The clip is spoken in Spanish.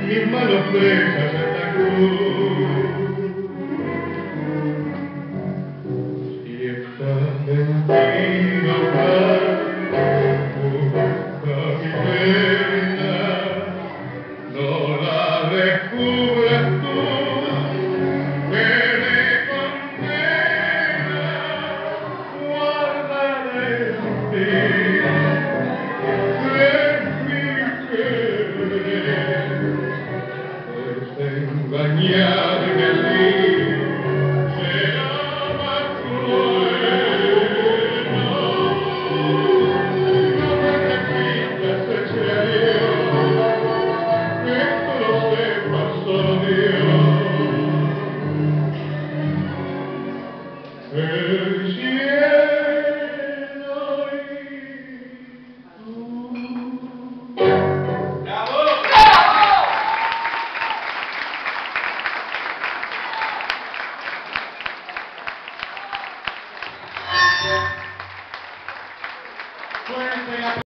mis manos presas a esta cruz. Si estás sentido busca mi pena, no la descubras tú, que me condena, guarda en ti. Engañar en el lío será más cruel. No me repitas ese adiós, que esto lo sepa solo Dios. El cielo y tú. ¡Bravo! Fuerte